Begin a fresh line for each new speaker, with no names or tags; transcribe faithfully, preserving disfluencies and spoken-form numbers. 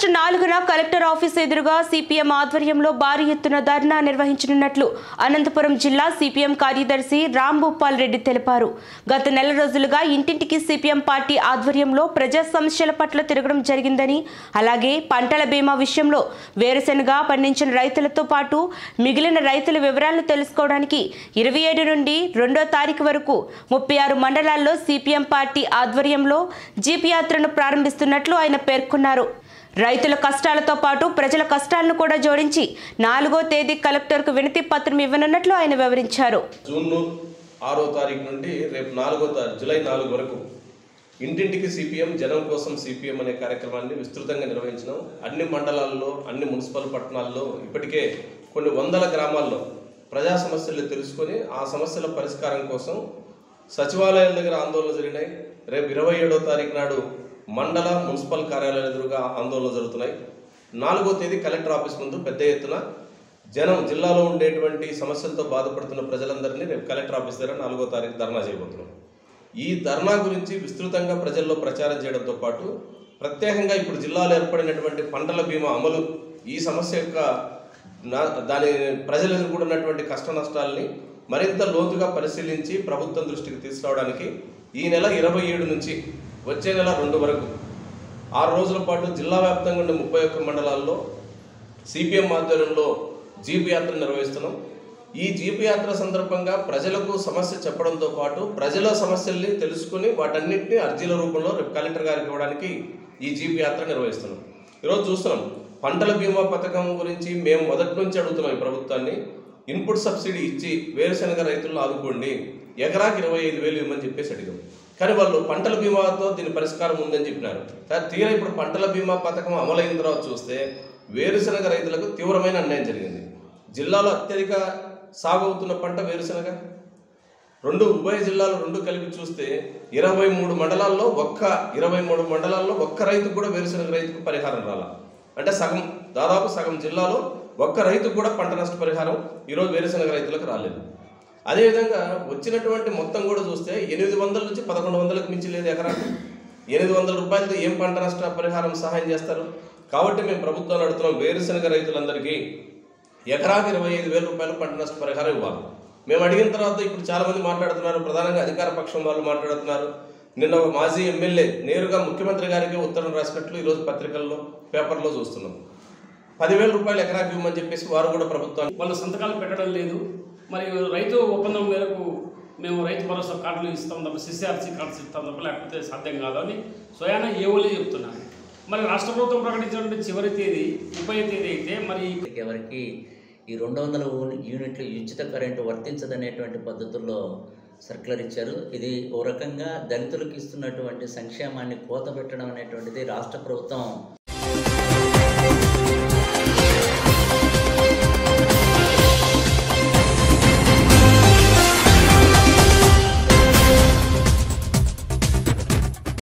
August నాలుగున collector office ఎదురుగా CPM ఆధ్వర్యంలో భారీ ఎత్తున ధర్నా నిర్వహించనున్నట్లు అనంతపురం జిల్లా సిపిఎం కార్యదర్శి రాంభూపాల్ రెడ్డి తెలిపారు. గత నెల రోజులుగా ఇంటింటికి సిపిఎం పార్టీ ఆధ్వర్యంలో ప్రజా సమస్యల పట్ల తిరగడం జరిగిందని, అలాగే పంటల బీమా విషయంలో వేరుశెనగ పండించిన రైతులతో పాటు మిగిలిన రైతుల వివరాలను తెలుసుకోవడానికి ఇరవై ఏడు నుండి రెండో తారీఖు వరకు ముప్పై ఆరు మండలాల్లో సిపిఎం పార్టీ ఆధ్వర్యంలో జీప్ యాత్రను ప్రారంభిస్తున్నట్లు ఆయన పేర్కొన్నారు. రైతుల కష్టాలతో పాటు ప్రజల కష్టాలను కూడా జోడించి నాలుగో తేదీ కలెక్టర్కు వినతి పత్రం ఇవ్వనున్నట్లు ఆయన వివరించారు.
జూన్ ఆరో తారీఖు నుండి రేపు నాలుగో తారీఖు జూలై నాలుగు వరకు ఇంటింటికి సిపిఎం జనం కోసం సిపిఎం అనే కార్యక్రమాన్ని విస్తృతంగా నిర్వహించినాం. అన్ని మండలాల్లో, అన్ని మున్సిపల్ పట్టణాల్లో ఇప్పటికే కొన్ని వందల గ్రామాల్లో ప్రజా సమస్యలు తెలుసుకొని ఆ సమస్యల పరిష్కారం కోసం సచివాలయాల దగ్గర ఆందోళన జరిగినాయి. రేపు ఇరవై ఏడో తారీఖు నాడు మండల మున్సిపల్ కార్యాలయాల ఎదురుగా ఆందోళనలు జరుగుతున్నాయి. నాలుగో తేదీ కలెక్టర్ ఆఫీస్ ముందు పెద్ద ఎత్తున జనం జిల్లాలో ఉండేటువంటి సమస్యలతో బాధపడుతున్న ప్రజలందరినీ రేపు కలెక్టర్ ఆఫీస్ దగ్గర నాలుగో తారీఖు ధర్నా చేయబోతున్నాం. ఈ ధర్నా గురించి విస్తృతంగా ప్రజల్లో ప్రచారం చేయడంతో పాటు ప్రత్యేకంగా ఇప్పుడు జిల్లాలో ఏర్పడినటువంటి పంటల బీమా అమలు, ఈ సమస్య యొక్క దాని ప్రజలు ఎదుర్కొంటున్నటువంటి కష్ట నష్టాలని మరింత లోతుగా పరిశీలించి ప్రభుత్వం దృష్టికి తీసుకురావడానికి ఈ నెల ఇరవై ఏడు నుంచి వచ్చే నెల రెండు వరకు ఆరు రోజుల పాటు జిల్లా వ్యాప్తంగా ఉండే ముప్పై ఒక్క మండలాల్లో సిపిఎం ఆధ్వర్యంలో జీప్ యాత్ర నిర్వహిస్తున్నాం. ఈ జీప్ యాత్ర సందర్భంగా ప్రజలకు సమస్య చెప్పడంతో పాటు ప్రజల సమస్యల్ని తెలుసుకుని వాటన్నింటినీ అర్జీల రూపంలో రేపు కలెక్టర్ గారికి ఇవ్వడానికి ఈ జీప్ యాత్ర నిర్వహిస్తున్నాం. ఈరోజు చూస్తున్నాం పంటల బీమా పథకం గురించి మేము మొదటి నుంచి అడుగుతున్నాం ఈ ప్రభుత్వాన్ని. ఇన్పుట్ సబ్సిడీ ఇచ్చి వేరుశెనగ రైతులను ఆదుకోండి, ఎకరాకి ఇరవై ఐదు వేలు ఇవ్వమని చెప్పేసి అడిగాం. కానీ వాళ్ళు పంటల బీమాతో దీని పరిష్కారం ఉందని చెప్పినారు. తీరా ఇప్పుడు పంటల బీమా పథకం అమలైన తర్వాత చూస్తే వేరుశెనగ రైతులకు తీవ్రమైన అన్యాయం జరిగింది. జిల్లాలో అత్యధిక సాగు అవుతున్న పంట వేరుశెనగ. రెండు ఉభయ జిల్లాలు రెండు కలిపి చూస్తే ఇరవై మూడు మండలాల్లో ఒక్క ఇరవై మూడు మండలాల్లో ఒక్క రైతుకు కూడా వేరుశెనగ రైతుకు పరిహారం రాలా. అంటే సగం, దాదాపు సగం జిల్లాలో ఒక్క రైతుకు కూడా పంట నష్ట పరిహారం ఈరోజు వేరుశెనగ రైతులకు రాలేదు. అదేవిధంగా వచ్చినటువంటి మొత్తం కూడా చూస్తే ఎనిమిది వందల నుంచి పదకొండు వందలకు మించి లేదు ఎకరానికి. ఎనిమిది వందల రూపాయలతో ఏం పంట నష్ట పరిహారం సహాయం చేస్తారు? కాబట్టి మేము ప్రభుత్వాన్ని అడుగుతున్నాం, వేరుశెనగ రైతులందరికీ ఎకరాకి ఇరవై ఐదు వేల రూపాయలు పంట నష్ట పరిహారం ఇవ్వాలి. మేము అడిగిన తర్వాత ఇప్పుడు చాలామంది మాట్లాడుతున్నారు, ప్రధానంగా అధికార పక్షం వాళ్ళు మాట్లాడుతున్నారు. నిన్న మాజీ ఎమ్మెల్యే నేరుగా ముఖ్యమంత్రి గారికి ఉత్తరం రాసినట్లు ఈరోజు పత్రికల్లో, పేపర్లో చూస్తున్నాం. పదివేల రూపాయలు ఎకరాకి ఇవ్వమని చెప్పేసి వారు కూడా ప్రభుత్వాన్ని
వాళ్ళు సంతకాలు పెట్టడం లేదు. మరి రైతు ఒప్పందం మేరకు మేము రైతు భరోసా కార్డులు ఇస్తాం తప్ప, సిసిఆర్సీ కార్డ్స్ ఇస్తాం తప్ప, లేకపోతే సాధ్యం కాదు అని స్వయానా ఏవోలే చెప్తున్నారు. మరి రాష్ట్ర ప్రభుత్వం ప్రకటించినటువంటి చివరి తేదీ ముప్పై తేదీ అయితే మరి
ఎవరికి ఈ రెండు వందల యూనిట్లు ఉచిత కరెంటు వర్తించదనేటువంటి పద్ధతుల్లో సర్క్యులర్ ఇచ్చారు. ఇది ఓ రకంగా దళితులకు ఇస్తున్నటువంటి సంక్షేమాన్ని కోత పెట్టడం అనేటువంటిది రాష్ట్ర ప్రభుత్వం